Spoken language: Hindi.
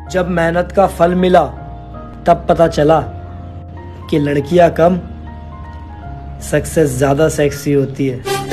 जब मेहनत का फल मिला तब पता चला कि लड़कियां कम, सक्सेस ज्यादा सेक्सी होती है।